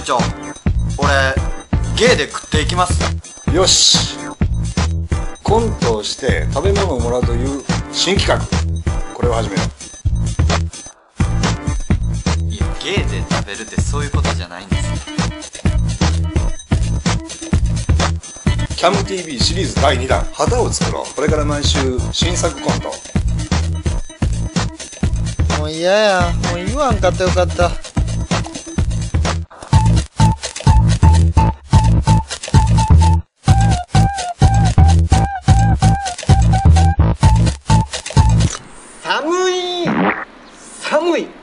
長、俺ゲーで食っていきます。 よし、コントをして食べ物をもらうという新企画、これを始めよう。いや、ゲーで食べるってそういうことじゃないんですね。 キャム TV シリーズ第2弾、旗を作ろう。これから毎週新作コント。 もう嫌や、もう言わんかったよかった。 寒い。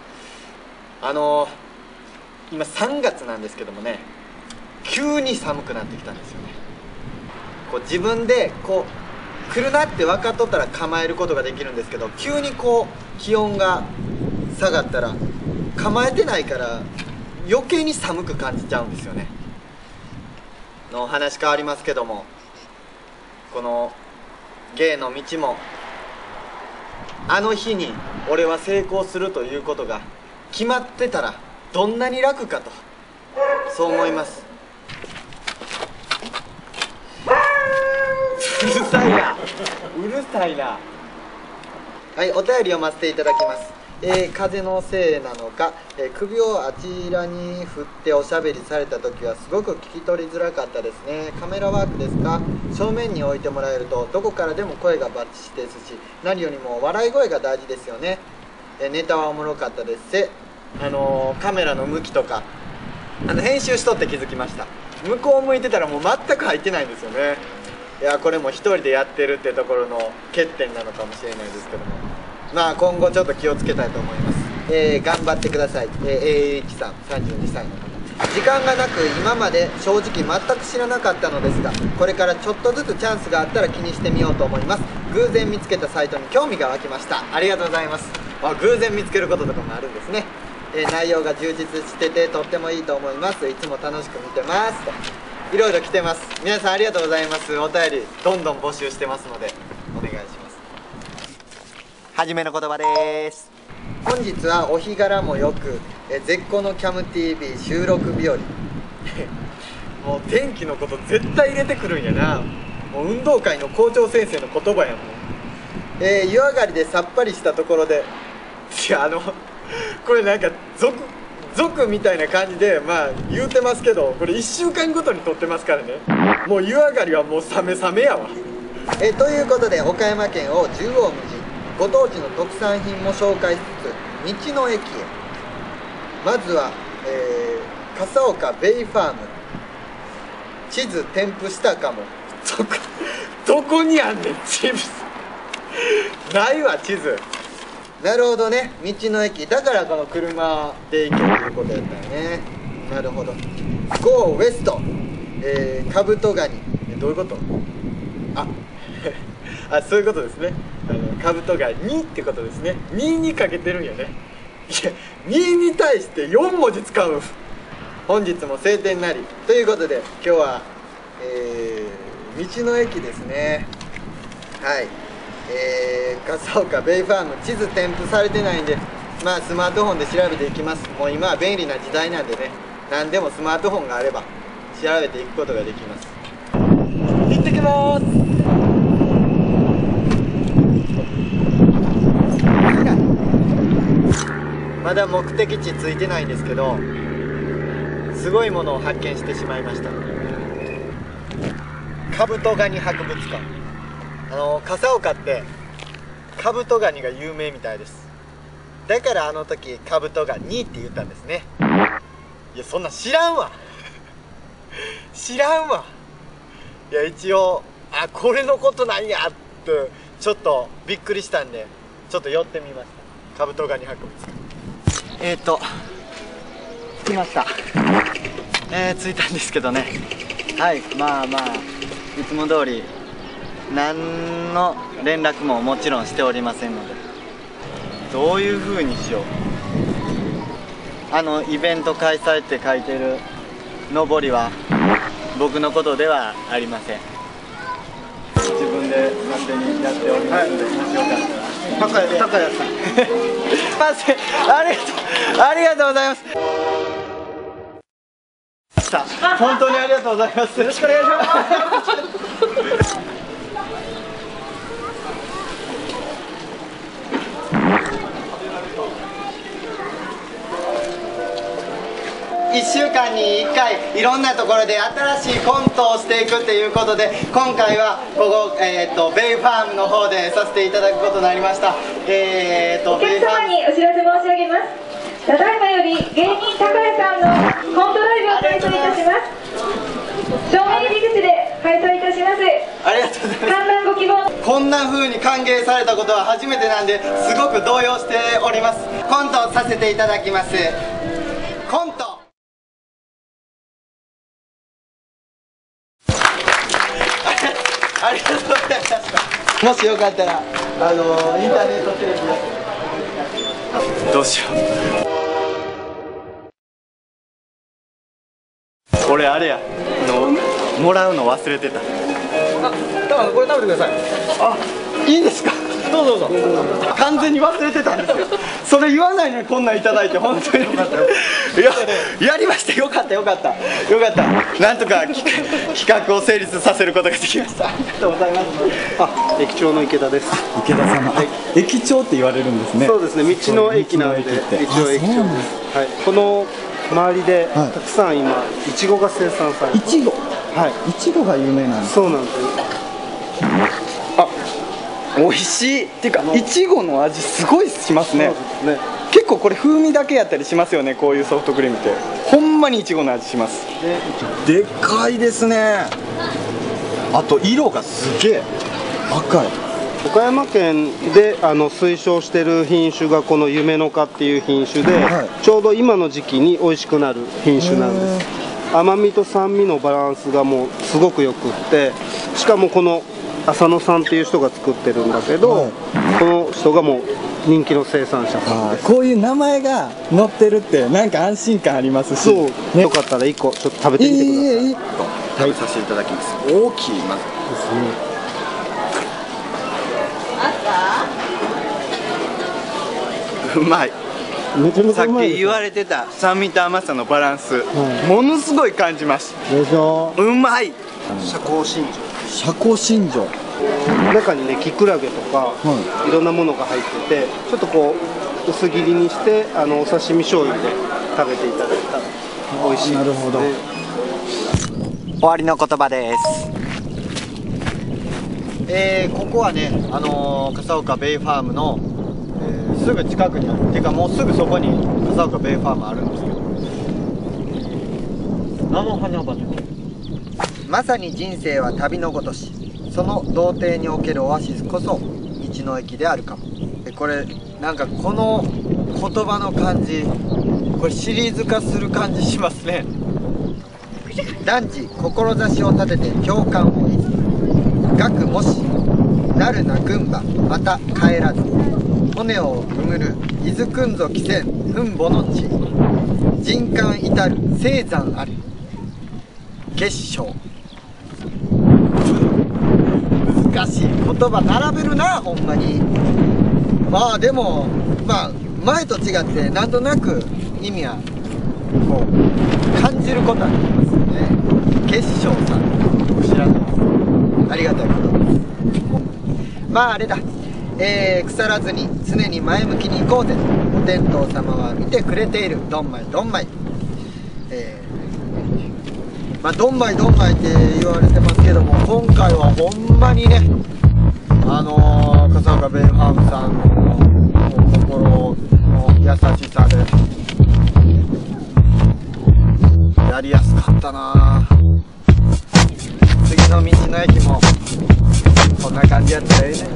今3月なんですけどもね、急に寒くなってきたんですよね。こう自分でこう来るなって分かっとったら構えることができるんですけど、急にこう気温が下がったら構えてないから余計に寒く感じちゃうんですよね。の話変わりますけども、この芸の道もあの日に俺は成功するということが決まってたらどんなに楽かと、そう思います。うるさいな、うるさいな。はい、お便り読ませていただきます。風のせいなのか、首をあちらに振っておしゃべりされた時はすごく聞き取りづらかったですね。カメラワークですか？正面に置いてもらえるとどこからでも声がバッチリですし、何よりも笑い声が大事ですよね。ネタはおもろかったですし、カメラの向きとか編集しとって気づきました。向こう向いてたらもう全く入ってないんですよね。いや、これも一人でやってるってところの欠点なのかもしれないですけども、まあ今後ちょっと気をつけたいと思います。頑張ってください。AH さん、32歳の方。時間がなく今まで正直全く知らなかったのですが、これからちょっとずつチャンスがあったら気にしてみようと思います。偶然見つけたサイトに興味が湧きました。ありがとうございます。偶然見つけることとかもあるんですね。内容が充実しててとってもいいと思います。いつも楽しく見てますと、いろいろ来てます。皆さんありがとうございます。お便りどんどん募集してますのでお願いします。はじめの言葉です。本日はお日柄もよく絶好のキャム TV 収録日和もう天気のこと絶対入れてくるんやな。もう運動会の校長先生の言葉やもん。湯上がりでさっぱりしたところで、いやこれなんか族みたいな感じでまあ言うてますけど、これ1週間ごとに撮ってますからね。もう湯上がりはもうサメサメやわ。ということで岡山県を縦横無尽、ご当地の特産品も紹介しつつ道の駅へ。まずは、笠岡ベイファーム。地図添付したかも。どこにあんねん地図ないわ地図。なるほどね、道の駅だからこの車で行けということやったよね。なるほど。ゴーウエスト、カブトガニ。どういうこと？あ、そういうことですね。カブトガニってことですね。2にかけてるんやね。いや、2に対して4文字使う。本日も晴天なりということで、今日は、道の駅ですね。はい、笠岡ベイファーム、地図添付されてないんで、まあスマートフォンで調べていきます。もう今は便利な時代なんでね、何でもスマートフォンがあれば調べていくことができます。行ってきます。まだ目的地ついてないんですけど、すごいものを発見してしまいました。カブトガニ博物館。笠岡ってカブトガニが有名みたいです。だからあの時カブトガニって言ったんですね。いや、そんなん知らんわ知らんわ。いや、一応これのことなんやってちょっとびっくりしたんで、ちょっと寄ってみました。カブトガニ博物館。着きました。着いたんですけどね。はい、まあいつも通り何の連絡ももちろんしておりませんので、どういう風にしよう。イベント開催って書いてる上りは僕のことではありません。自分で勝手にやっておりますので、もしよかったら高谷さんありがとうございます。 本当にありがとうございます。よろしくお願いします。1週間に1回いろんなところで新しいコントをしていくっていうことで、今回はここ、ベイファームの方でさせていただくことになりました。 お客様にお知らせ申し上げます。ただいまより芸人高谷さんのコントライブを開催いたします。正面入り口で開催いたします。 ありがとうございます。 観覧ご希望。 こんな風に歓迎されたことは初めてなんで、すごく動揺しております。コントをさせていただきます。コントありがとうございました。もしよかったらインターネットテレビでどうしよう。俺あれやもらうの忘れてた。 多分これ食べてください。 あ、いいですか。どうぞどうぞ。完全に忘れてたんですよ。それ言わないのにこんなんいただいて本当によかったよ。いや、やりました。よかったよかったよかった。なんとか企画を成立させることができました。ありがとうございます。 あ、駅長の池田です。 池田様、駅長って言われるんですね。 そうですね、道の駅なんで一応駅長です。はい、この周りでたくさん今いちごが生産されて、 いちご、 はい、 いちごが有名なんです。 そうなんです。 あ、美味しいっていうか、いちごの味すごいしますね。 そうですね。 結構これ風味だけやったりしますよね。こういうソフトクリームってほんまにいちごの味します。 でっかいですね。あと色がすげえ赤い。 岡山県で推奨してる品種がこの夢の花っていう品種で、 はい、 ちょうど今の時期に美味しくなる品種なんです。甘みと酸味のバランスがもうすごくよくって、しかもこの浅野さんっていう人が作ってるんだけど、はい、この人がもう人気の生産者さんです。 こういう名前が載ってるってなんか安心感ありますし、 そう、ね、よかったら1個ちょっと食べてみてください。 食べさせていただきます。大きいまずですね。 うまい。 めちゃめちさっゃうまいでしょ。 き言われてた酸味と甘さのバランス、ものすごい感じます。 でしょ。 うまい。 社交真社交新庄。 珠中にね、キクラゲとか、いろんなものが入ってて、ちょっとこう薄切りにしてお刺身醤油で食べていただいたら美味しいですね。 なるほど。 終わりの言葉です。 ここはね、笠岡ベイファームの、すぐ近くにあるっていうか、もうすぐそこに笠岡ベイファームあるんですけど、菜の花畑。まさに人生は旅のごとし、その童貞におけるオアシスこそ道の駅であるかも。これなんかこの言葉の感じ、これシリーズ化する感じしますね。男児志を立てて共感をいず学もしなるな群馬また帰らず骨をくぐる伊豆くんぞ汽船墳墓の地人間至る青山ある結晶。難しい言葉並べるなほんまに。まあでも前と違ってなんとなく意味はこう感じることはできますよね。結晶さん知らないです。ありがたいことです。まああれだ、腐らずに常に前向きに行こうぜ。お天道様は見てくれている。どんまいどんまい。どんまいどんまいって言われてますけども、今回はほんまにね笠岡ベイファームさんの心の優しさでやりやすかったな。次の道の駅もこんな感じやったらええねん。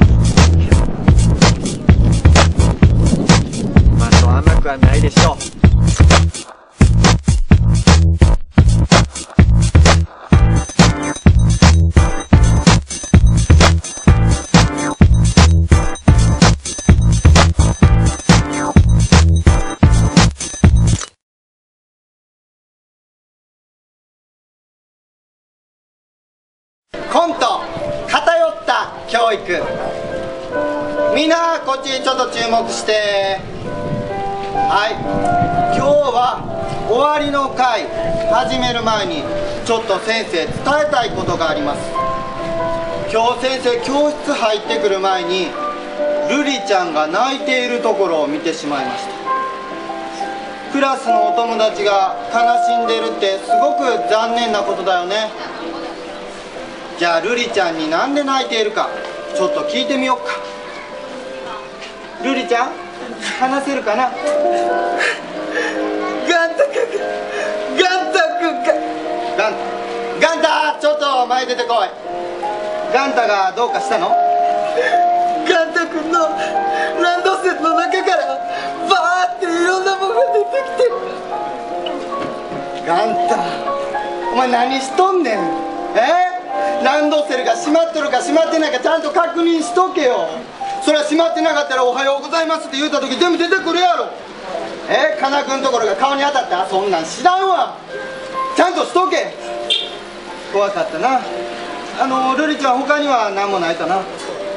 そう甘くはないでしょう。コント偏った教育。みんなこっちちょっと注目して。はい、今日は終わりの会始める前にちょっと先生伝えたいことがあります。今日先生教室入ってくる前にルリちゃんが泣いているところを見てしまいました。クラスのお友達が悲しんでるってすごく残念なことだよね。じゃあルリちゃんになんで泣いているかちょっと聞いてみようか。ルリちゃん話せるかな。ガンタ君ガンタちょっと前出てこい。ガンタがどうかしたの？ガンタ君のランドセルの中からバーっていろんなものが出てきて。ガンタお前何しとんねん。ランドセルが閉まっとるか閉まってないかちゃんと確認しとけよ。それは閉まってなかったらおはようございますって言うた時全部出てくるやろ。カナ君のところが顔に当たった？そんなん知らんわ。ちゃんとしとけ。怖かったな。ルリちゃん他には何もないかな。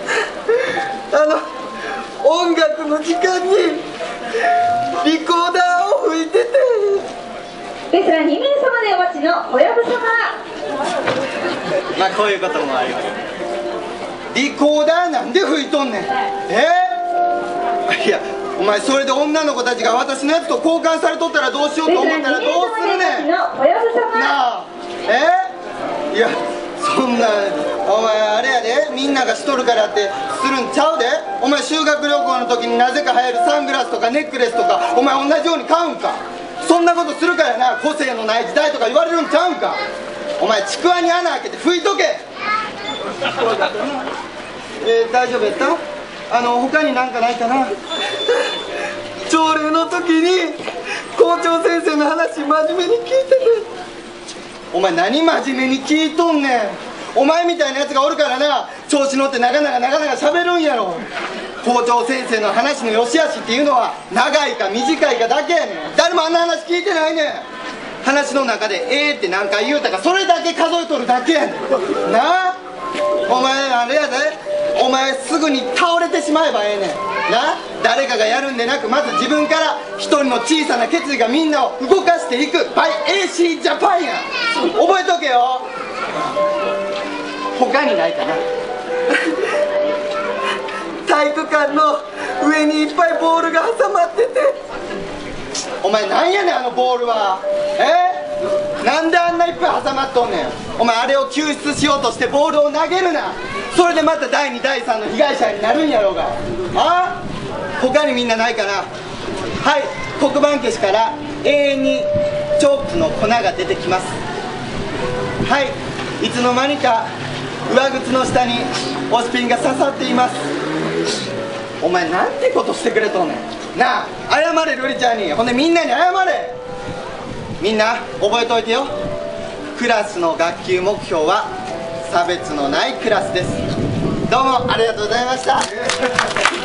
音楽の時間にリコーダーを吹いてて。 ですから2名様でお待ちの小籔様。 まあこういうこともあります。リコーダーなんで吹いとんねん。いやお前それで女の子たちが私のやつと交換されとったらどうしようと思ったらどうするねん。なあいやそんなお前あれやでみんながしとるからってするんちゃうで。お前修学旅行の時になぜか流行るサングラスとかネックレスとかお前同じように買うんか。そんなことするからな個性のない時代とか言われるんちゃうんか。お前ちくわに穴開けて拭いとけ。大丈夫やった？他になんかないかな。朝礼の時に校長先生の話真面目に聞いてて。お前何真面目に聞いとんねん。お前みたいなやつがおるからな調子乗って長々喋るんやろ。校長先生の話の良し悪しっていうのは長いか短いかだけやねん。誰もあんな話聞いてないねん。話の中でって何回言うたかそれだけ数えとるだけやねんなあ。お前あれやでお前すぐに倒れてしまえばええねんな。誰かがやるんでなくまず自分から一人の小さな決意がみんなを動かしていく by AC ジャパンや。覚えとけよ。他にないかな。体育館の上にいっぱいボールが挟まってて。お前なんやねんあのボールは。なんであんないっぱい挟まっとんねん。お前あれを救出しようとしてボールを投げるな。それでまた第2第3の被害者になるんやろうが。他にみんなないかな。はい黒板消しから永遠にチョークの粉が出てきます。はいいつの間にか上靴の下に押しピンが刺さっています。お前なんてことしてくれとんねんなあ。謝れルリちゃんに。ほんでみんなに謝れ。みんな覚えといてよ。クラスの学級目標は差別のないクラスです。どうもありがとうございました。